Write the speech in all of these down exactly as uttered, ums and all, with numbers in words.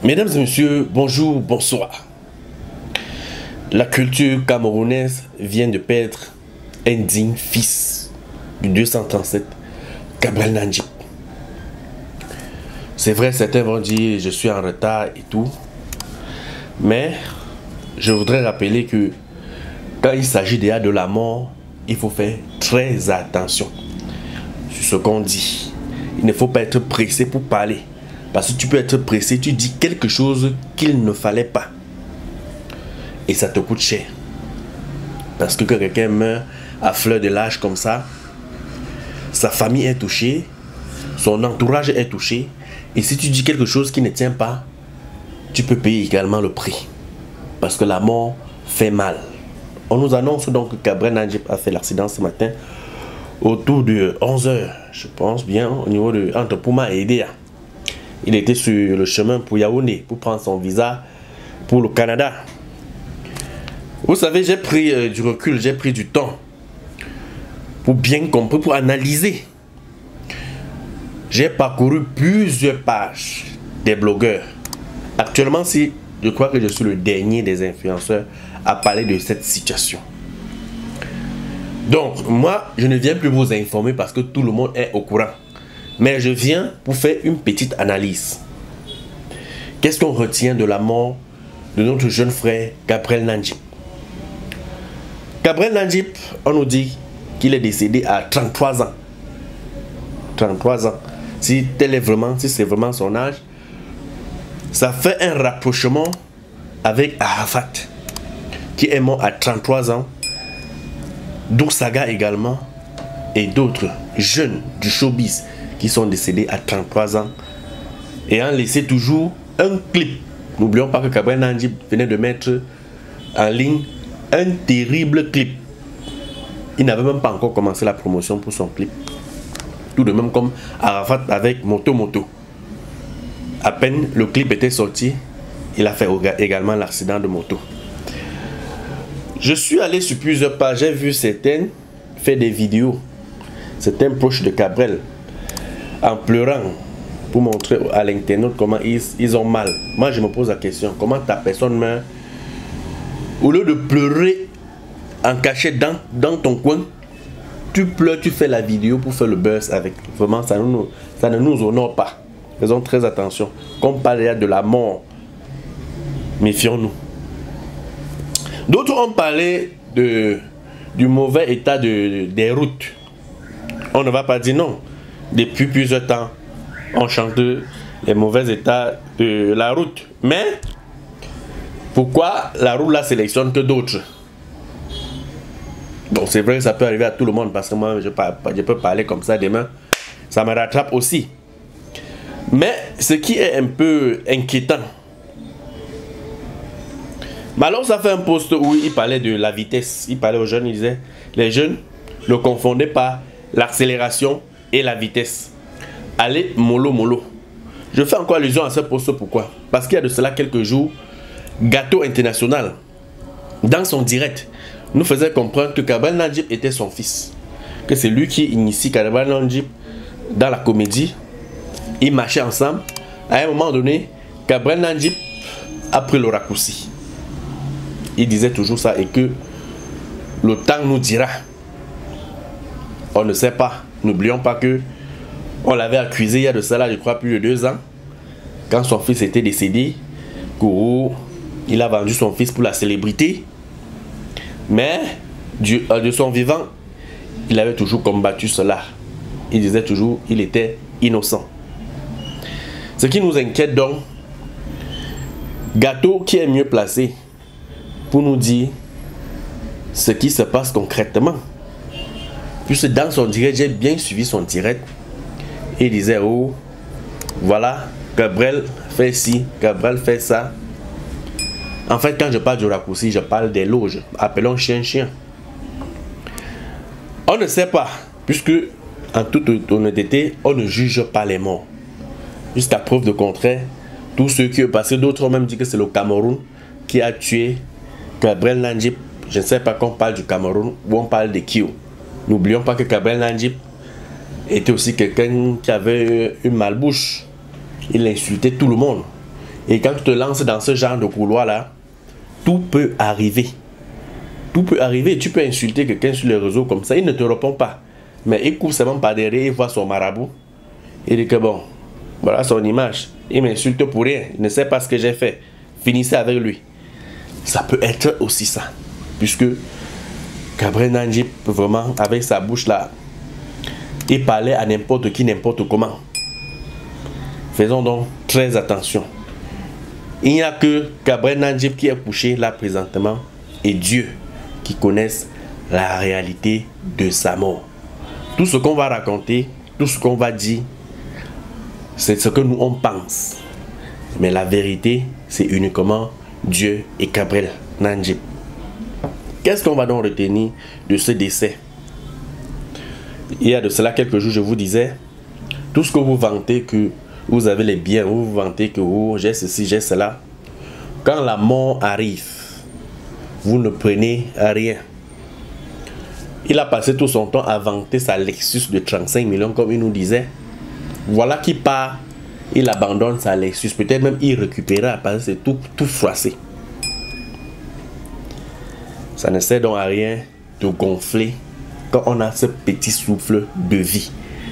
Mesdames et messieurs, bonjour, bonsoir. La culture camerounaise vient de perdre un digne fils du deux cent trente-sept, Gabriel Nandjip. C'est vrai, certains vont dire je suis en retard et tout, mais je voudrais rappeler que quand il s'agit déjà de la mort, il faut faire très attention sur ce qu'on dit. Il ne faut pas être pressé pour parler. Parce que tu peux être pressé, tu dis quelque chose qu'il ne fallait pas. Et ça te coûte cher. Parce que quand quelqu'un meurt à fleur de l'âge comme ça, sa famille est touchée, son entourage est touché. Et si tu dis quelque chose qui ne tient pas, tu peux payer également le prix. Parce que la mort fait mal. On nous annonce donc que Gabriel Nandjip a fait l'accident ce matin autour de onze heures, je pense bien, au niveau de entre Pouma et Edea. Il était sur le chemin pour Yaoundé pour prendre son visa pour le Canada. Vous savez, j'ai pris euh, du recul, j'ai pris du temps pour bien comprendre, pour analyser. J'ai parcouru plusieurs pages des blogueurs. Actuellement, si je crois que je suis le dernier des influenceurs à parler de cette situation. Donc, moi, je ne viens plus vous informer parce que tout le monde est au courant. Mais je viens pour faire une petite analyse. Qu'est-ce qu'on retient de la mort de notre jeune frère Gabriel Nandjip? Gabriel Nandjip, on nous dit qu'il est décédé à trente-trois ans. trente-trois ans. Si tel est vraiment, si c'est vraiment son âge, ça fait un rapprochement avec Arafat, qui est mort à trente-trois ans, Doursaga également, et d'autres jeunes du showbiz qui sont décédés à trente-trois ans, ayant laissé toujours un clip. N'oublions pas que Gabriel Nandjip venait de mettre en ligne un terrible clip. Il n'avait même pas encore commencé la promotion pour son clip. Tout de même comme Arafat avec Moto Moto. À peine le clip était sorti, il a fait également l'accident de moto. Je suis allé sur plusieurs pages, j'ai vu certaines faire des vidéos. Certains proches de Gabriel en pleurant pour montrer à l'internaute comment ils, ils ont mal. Moi je me pose la question, comment ta personne meurt, au lieu de pleurer en cachette dans, dans ton coin, tu pleures, tu fais la vidéo pour faire le buzz avec. Vraiment ça, nous, ça ne nous honore pas. Faisons très attention. Qu'on parle de la mort, méfions-nous. D'autres ont parlé de, du mauvais état de, des routes. On ne va pas dire non. Depuis plusieurs temps, on chante les mauvais états de la route. Mais, pourquoi la route la sélectionne que d'autres? Bon, c'est vrai que ça peut arriver à tout le monde, parce que moi, je, je peux parler comme ça demain. Ça me rattrape aussi. Mais, ce qui est un peu inquiétant, Malon, ça fait un post où il parlait de la vitesse. Il parlait aux jeunes, il disait, les jeunes le confondaient par l'accélération et la vitesse. Allez, mollo, mollo. Je fais encore allusion à ce poste, pourquoi? Parce qu'il y a de cela quelques jours, Gâteau International, dans son direct, nous faisait comprendre que Gabriel Nandjip était son fils. Que c'est lui qui initie Gabriel Nandjip dans la comédie. Ils marchaient ensemble. À un moment donné, Gabriel Nandjip a pris le raccourci. Il disait toujours ça et que le temps nous dira. On ne sait pas. N'oublions pas que on l'avait accusé il y a de cela, je crois, plus de deux ans. Quand son fils était décédé, Kourou, il a vendu son fils pour la célébrité. Mais du, euh, de son vivant, il avait toujours combattu cela. Il disait toujours qu'il était innocent. Ce qui nous inquiète donc, Gâteau qui est mieux placé pour nous dire ce qui se passe concrètement. Puisque dans son direct, j'ai bien suivi son direct. Et il disait, oh, voilà, Gabriel fait ci, Gabriel fait ça. En fait, quand je parle du raccourci, je parle des loges. Appelons chien chien. On ne sait pas, puisque en toute honnêteté, on ne juge pas les morts. Jusqu'à preuve de contraire, tous ceux qui ont passé, d'autres ont même dit que c'est le Cameroun qui a tué Gabriel Nandjip. Je ne sais pas qu'on parle du Cameroun ou on parle de Kio. N'oublions pas que Gabriel Nandjip était aussi quelqu'un qui avait une malbouche. Il insultait tout le monde. Et quand tu te lances dans ce genre de couloir-là, tout peut arriver. Tout peut arriver. Tu peux insulter quelqu'un sur les réseaux comme ça, il ne te répond pas. Mais il court seulement par derrière, il voit son marabout. Il dit que bon, voilà son image. Il m'insulte pour rien. Il ne sait pas ce que j'ai fait. Finissez avec lui. Ça peut être aussi ça. Puisque Gabriel Nandjip, vraiment, avec sa bouche-là, il parlait à n'importe qui, n'importe comment. Faisons donc très attention. Il n'y a que Gabriel Nandjip qui est couché là présentement et Dieu qui connaissent la réalité de sa mort. Tout ce qu'on va raconter, tout ce qu'on va dire, c'est ce que nous on pense. Mais la vérité, c'est uniquement Dieu et Gabriel Nandjip. Qu'est-ce qu'on va donc retenir de ce décès? Il y a de cela quelques jours, je vous disais, tout ce que vous vantez que vous avez les biens, vous vous vantez que oh, j'ai ceci, j'ai cela. Quand la mort arrive, vous ne prenez rien. Il a passé tout son temps à vanter sa Lexus de trente-cinq millions, comme il nous disait. Voilà qui part, il abandonne sa Lexus. Peut-être même il récupérera parce que c'est tout, tout froissé. Ça ne sert donc à rien de gonfler quand on a ce petit souffle de vie.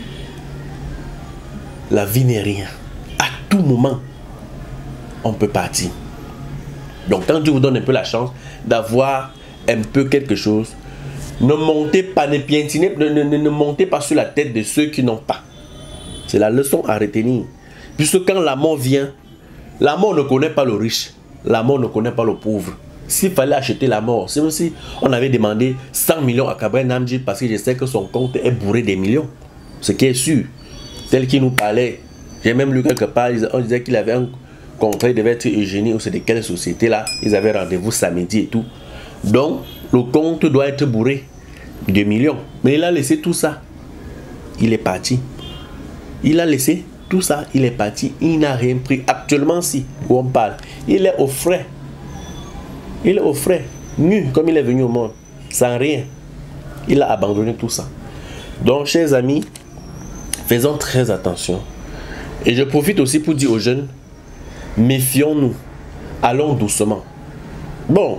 La vie n'est rien. À tout moment, on peut partir. Donc quand Dieu vous donne un peu la chance d'avoir un peu quelque chose, ne montez pas, ne piétinez, ne, ne, ne montez pas sur la tête de ceux qui n'ont pas. C'est la leçon à retenir. Puisque quand la mort vient, la mort ne connaît pas le riche, la mort ne connaît pas le pauvre. S'il fallait acheter la mort, c'est comme si on avait demandé cent millions à Gabriel Nandjip parce que je sais que son compte est bourré des millions. Ce qui est sûr. Tel qu'il nous parlait, j'ai même lu quelque part, on disait qu'il avait un contrat, il devait être Eugénie ou c'est de quelle société là. Ils avaient rendez-vous samedi et tout. Donc, le compte doit être bourré de millions. Mais il a laissé tout ça. Il est parti. Il a laissé tout ça. Il est parti. Il n'a rien pris. Actuellement, si, où on parle, il est au frais. Il est au frais. Nu, comme il est venu au monde. Sans rien. Il a abandonné tout ça. Donc, chers amis, faisons très attention. Et je profite aussi pour dire aux jeunes, méfions-nous. Allons doucement. Bon,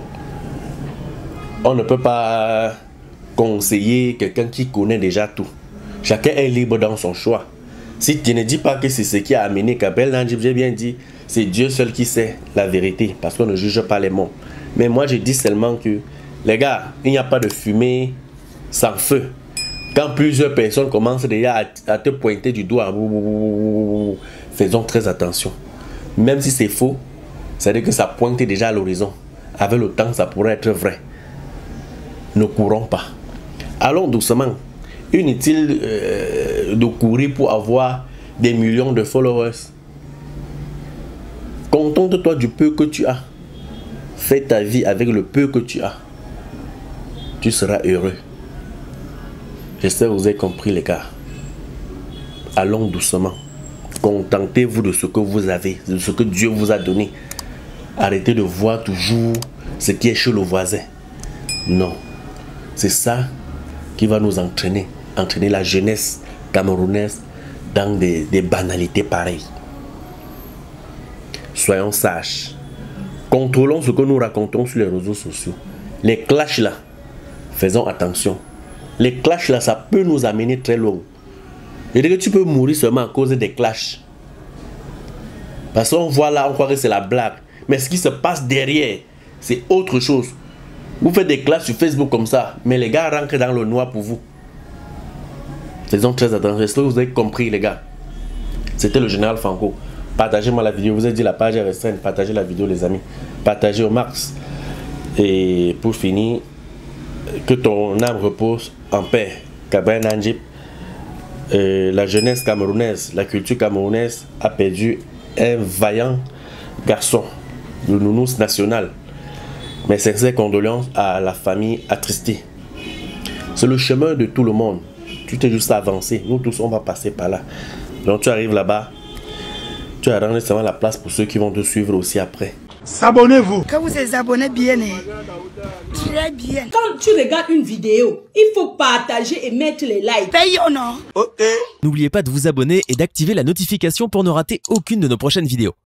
on ne peut pas conseiller quelqu'un qui connaît déjà tout. Chacun est libre dans son choix. Si tu ne dis pas que c'est ce qui a amené Gabriel Nandjip, j'ai bien dit, c'est Dieu seul qui sait la vérité, parce qu'on ne juge pas les morts. Mais moi, je dis seulement que, les gars, il n'y a pas de fumée sans feu. Quand plusieurs personnes commencent déjà à, à te pointer du doigt, faisons très attention. Même si c'est faux, c'est-à-dire que ça pointe déjà à l'horizon. Avec le temps, ça pourrait être vrai. Ne courons pas. Allons doucement. Inutile euh, de courir pour avoir des millions de followers. Contente-toi du peu que tu as. Fais ta vie avec le peu que tu as. Tu seras heureux. J'espère que vous avez compris, les gars. Allons doucement. Contentez-vous de ce que vous avez, de ce que Dieu vous a donné. Arrêtez de voir toujours ce qui est chez le voisin. Non. C'est ça qui va nous entraîner. Entraîner la jeunesse camerounaise dans des, des banalités pareilles. Soyons sages. Contrôlons ce que nous racontons sur les réseaux sociaux. Les clashs là, faisons attention. Les clashs là, ça peut nous amener très loin. Et que tu peux mourir seulement à cause des clashs. Parce qu'on voit là, on croit que c'est la blague. Mais ce qui se passe derrière, c'est autre chose. Vous faites des clashs sur Facebook comme ça, mais les gars rentrent dans le noir pour vous. Faisons très attention. Est-ce que vous avez compris, les gars? C'était le général Franco. Partagez-moi la vidéo. Vous avez dit la page est restreinte. Partagez la vidéo, les amis. Partagez au max. Et pour finir, que ton âme repose en paix. Gabriel Nandjip, euh, la jeunesse camerounaise, la culture camerounaise a perdu un vaillant garçon, le nounous national. Mes sincères condoléances à la famille attristée. C'est le chemin de tout le monde. Tu t'es juste avancé. Nous tous, on va passer par là. Donc tu arrives là-bas. Tu as rendu seulement la place pour ceux qui vont te suivre aussi après. S'abonnez-vous. Quand vous êtes abonnés bien, très bien. Quand tu regardes une vidéo, il faut partager et mettre les likes. Paye ou non? Ok. N'oubliez pas de vous abonner et d'activer la notification pour ne rater aucune de nos prochaines vidéos.